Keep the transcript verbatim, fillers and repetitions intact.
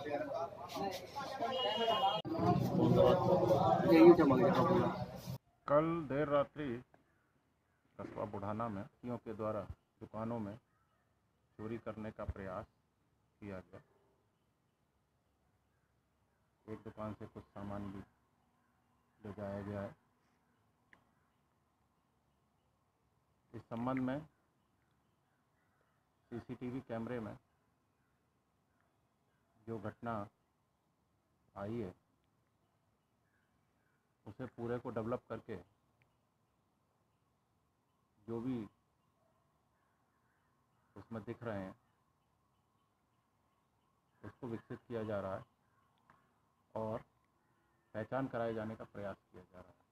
कल देर रात्रि कस्बा बुढ़ाना में व्यक्तियों के द्वारा दुकानों में चोरी करने का प्रयास किया गया। एक दुकान से कुछ सामान भी ले जाया गया है। इस संबंध में सीसीटीवी कैमरे में जो घटना आई है उसे पूरे को डेवलप करके जो भी उसमें दिख रहे हैं उसको विकसित किया जा रहा है और पहचान कराए जाने का प्रयास किया जा रहा है।